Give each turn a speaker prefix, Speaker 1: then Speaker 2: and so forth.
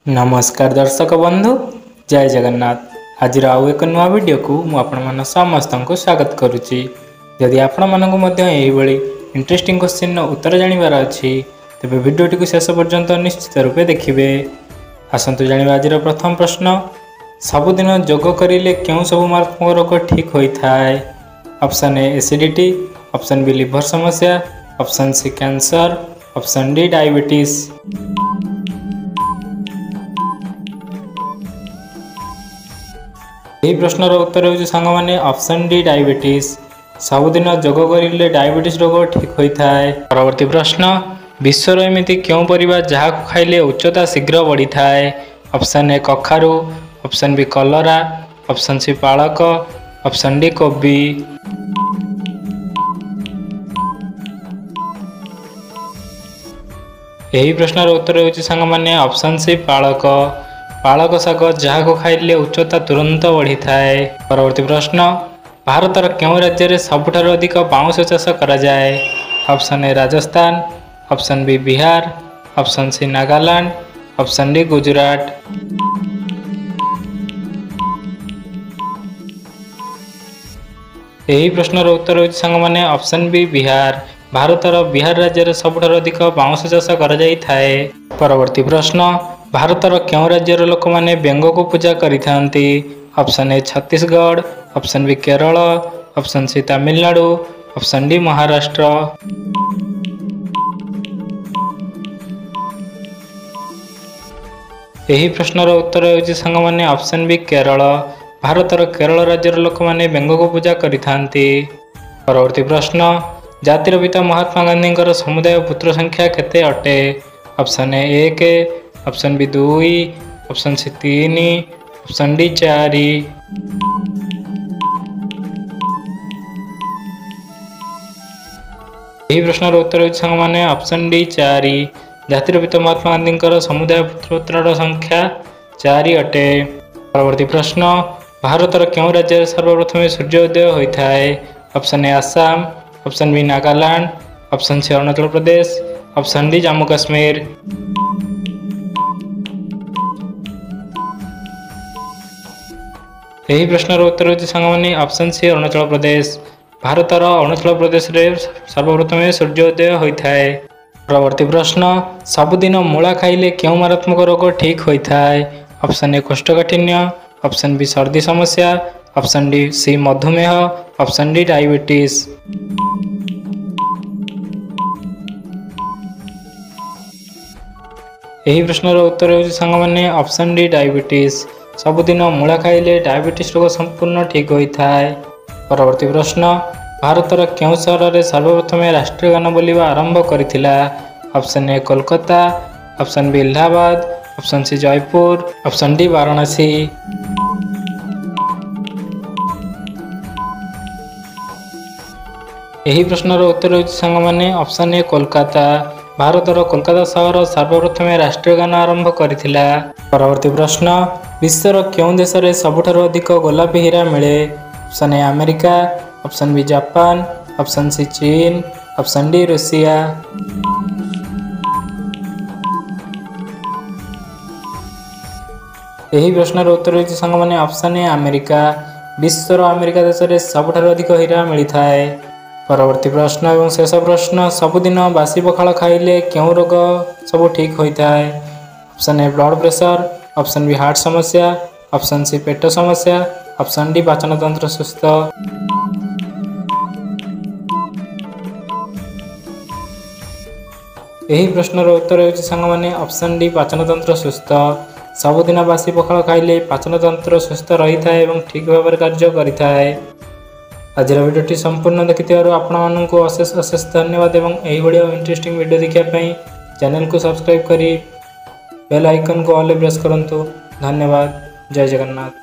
Speaker 1: नमस्कार दर्शक बंधु, जय जगन्नाथ। आज आउ एक नुआ वीडियो को मुझे समस्त को स्वागत करुच्ची। जदि आपण मानी इंटरेस्टिंग क्वेश्चन उत्तर जानवर अच्छी तेज भिडटी को शेष पर्यंत निश्चित रूपे देखिए। आसतु जाना आज प्रथम प्रश्न, सबुदिन जोग करें क्यों सब मारात्मक रोग ठीक होता है? Option A acidity, option B liver समस्या, option C cancer, option D diabetes. यही प्रश्नर उत्तर हो सांगने ऑप्शन डी डायबिटीज। सबुदिन जोग करें डायबिटीज रोग ठीक होता है। परवर्ती प्रश्न, विश्वर एमती क्यों परिबा जहाँ खाइले उच्चता शीघ्र बढ़ी थाए? ऑप्शन ए कखारू, ऑप्शन बी कलरा, ऑप्शन सी पालक, ऑप्शन डी कोबी। यही प्रश्नर उत्तर हो सांगने ऑप्शन सी पालक। पालक शाग जहाँ खाइले उच्चता तुरंत बढ़ी थाए। परवर्ती प्रश्न, भारतर क्यों राज्य में सबुठार अधिक बाउंश चाष करा जाए? Option A Rajasthan, option B Bihar, option C Nagaland, option D Gujarat. यही प्रश्नर उत्तर हो सांगने ऑप्शन बी बिहार। भारतर बिहार राज्य में सबुठार अधिक बाउंश चाष करा जाई थाए। परवर्ती प्रश्न, भारतर क्यों राज्यर लोक मैंने व्यंग को पूजा करिथांती? Option A Chhattisgarh, option B Kerala, option C Tamil Nadu, option D Maharashtra. यही प्रश्नर उत्तर हो सांगने ऑप्शन बी केरल। भारतर केरल राज्यर लोक मैंने व्यंग को पूजा करिथांती। परवर्ती प्रश्न, जातिर पिता महात्मा गांधी समुदाय पुत्र संख्या केते अटे? Option A 1, option B 2, option C 3, option D 4। यही प्रश्नर उत्तर हो सांगने ऑप्शन डी 4। जातिर पिता महात्मा गांधी समुदाय पुत्र संख्या 4 अटे। परवर्ती प्रश्न, भारतर क्यों राज्य में सर्वप्रथम सूर्योदय होता है? Option A Assam, option B Nagaland, option C Arunachal Pradesh, option D Jammu Kashmir. यही प्रश्नर उत्तर हो सांगने ऑप्शन सी अरुणाचल प्रदेश। भारतर अरुणाचल प्रदेश में सर्वप्रथम सूर्योदय होता है। परवर्ती प्रश्न, सबुदिन मूला खाइले क्यों मारात्मक रोग ठीक होता है? ऑप्शन ए कोष्ठकाठिन्य, ऑप्शन बी सर्दी समस्या, ऑप्शन डी सी मधुमेह, ऑप्शन डी डायबिटीज। यही प्रश्नर उत्तर हो सांगने ऑप्शन डी डायबिटीज। सबुदिन मूला खाइले डायबिटीज रोग संपूर्ण ठीक होता है। परवर्ती प्रश्न, भारतर क्यों सहर में सर्वप्रथम राष्ट्रीय गान बोलिबा आरंभ करिथिला? Option A Kolkata, option B Allahabad, option C Jaipur, option D Varanasi. यही प्रश्नर उत्तर हो सांगने ऑप्शन ए कोलकाता। भारतर कोलकाता सहर सर्वप्रथम राष्ट्रीय गान आरंभ करिथिला। परवर्ती प्रश्न, विश्वर क्यों देश में सबुठार अधिक गोलापी हीरा मिले? Option A America, option B Japan, option C China, option D Russia. यही प्रश्नर उत्तर हो सांगने ऑप्शन ए अमेरिका। विश्वर अमेरिका देश में सबुठार अधिक हीरा मिलता है। परवर्ती प्रश्न एवं शेष प्रश्न, सबुदिन बासी पखाल खाइले क्यों रोग सब ठीक होता है? Option A blood pressure, option B heart समस्या, ऑप्शन सी पेट समस्या, ऑप्शन डी पाचन तंत्र सुस्थ। यही प्रश्नर उत्तर हो सांगने ऑप्शन डी पाचन तंत्र सुस्थ। सबुदिन बासी पखाल खाइले पाचन तंत्र सुस्थ रही है और ठीक भाव में कार्य करें। आज भिडियोटी संपूर्ण देखि आपण को अशेष अशेष धन्यवाद एवं यही बढ़िया इंटरेस्टिंग वीडियो देखापी चैनल को सब्सक्राइब करी बेल आइकन को ऑल प्रेस करंतु। धन्यवाद। जय जगन्नाथ।